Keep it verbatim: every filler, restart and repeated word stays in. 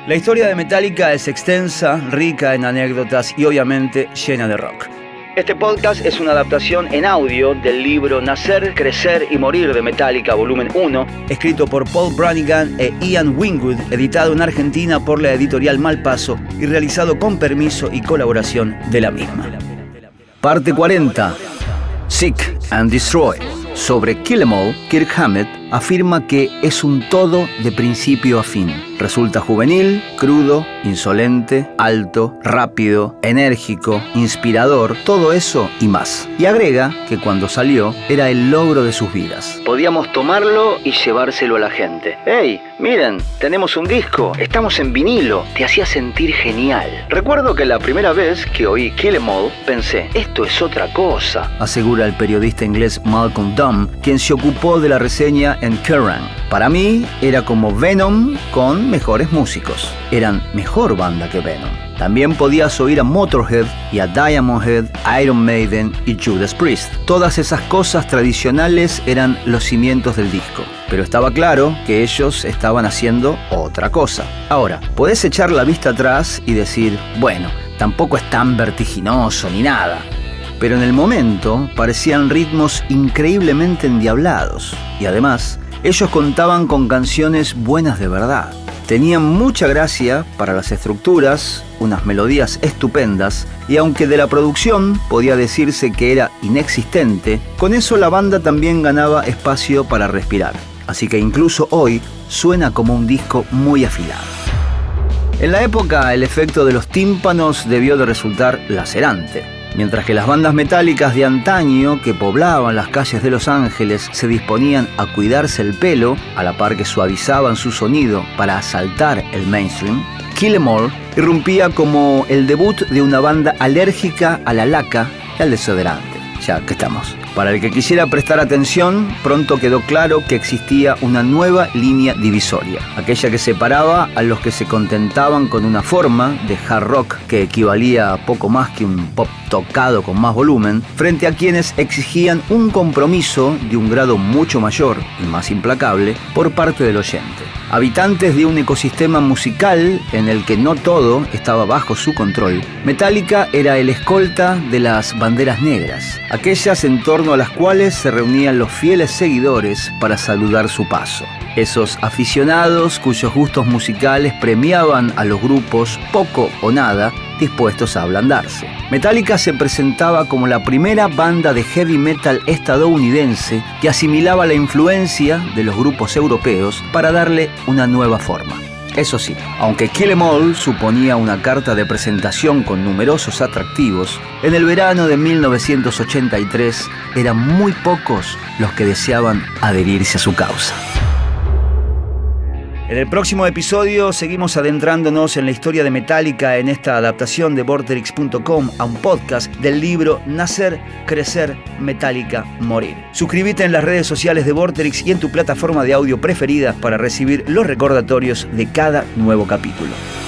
La historia de Metallica es extensa, rica en anécdotas y obviamente llena de rock. Este podcast es una adaptación en audio del libro Nacer, Crecer y Morir de Metallica, volumen uno, escrito por Paul Branigan e Ian Wingwood, editado en Argentina por la editorial Malpaso y realizado con permiso y colaboración de la misma. Parte cuarenta. Seek and Destroy. Sobre Kill 'Em All, Kirk Hammett afirma que es un todo de principio a fin. Resulta juvenil, crudo, insolente, alto, rápido, enérgico, inspirador, todo eso y más. Y agrega que cuando salió era el logro de sus vidas. Podíamos tomarlo y llevárselo a la gente. ¡Hey! Miren, tenemos un disco, estamos en vinilo. Te hacía sentir genial. Recuerdo que la primera vez que oí Kill 'Em All pensé, esto es otra cosa, asegura el periodista inglés Malcolm Dunn, quien se ocupó de la reseña en Kerrang. Para mí era como Venom con mejores músicos. Eran mejor banda que Venom. También podías oír a Motorhead y a Diamond Head, Iron Maiden y Judas Priest. Todas esas cosas tradicionales eran los cimientos del disco. Pero estaba claro que ellos estaban haciendo otra cosa. Ahora, podés echar la vista atrás y decir, bueno, tampoco es tan vertiginoso ni nada. Pero en el momento parecían ritmos increíblemente endiablados. Y además, ellos contaban con canciones buenas de verdad. Tenían mucha gracia para las estructuras, unas melodías estupendas, y aunque de la producción podía decirse que era inexistente, con eso la banda también ganaba espacio para respirar. Así que incluso hoy suena como un disco muy afilado. En la época, el efecto de los tímpanos debió de resultar lacerante. Mientras que las bandas metálicas de antaño que poblaban las calles de Los Ángeles se disponían a cuidarse el pelo, a la par que suavizaban su sonido para asaltar el mainstream, Kill 'Em All irrumpía como el debut de una banda alérgica a la laca y al desodorante. Ya que estamos. Para el que quisiera prestar atención, pronto quedó claro que existía una nueva línea divisoria, aquella que separaba a los que se contentaban con una forma de hard rock que equivalía a poco más que un pop tocado con más volumen, frente a quienes exigían un compromiso de un grado mucho mayor y más implacable por parte del oyente. Habitantes de un ecosistema musical en el que no todo estaba bajo su control, Metallica era el escolta de las banderas negras, aquellas en torno a las cuales se reunían los fieles seguidores para saludar su paso. Esos aficionados cuyos gustos musicales premiaban a los grupos poco o nada dispuestos a ablandarse. Metallica se presentaba como la primera banda de heavy metal estadounidense que asimilaba la influencia de los grupos europeos para darle una nueva forma. Eso sí, aunque Kill 'Em All suponía una carta de presentación con numerosos atractivos, en el verano de mil novecientos ochenta y tres eran muy pocos los que deseaban adherirse a su causa. En el próximo episodio seguimos adentrándonos en la historia de Metallica en esta adaptación de Vorterix punto com a un podcast del libro Nacer, Crecer, Metallica, Morir. Suscríbete en las redes sociales de Vorterix y en tu plataforma de audio preferida para recibir los recordatorios de cada nuevo capítulo.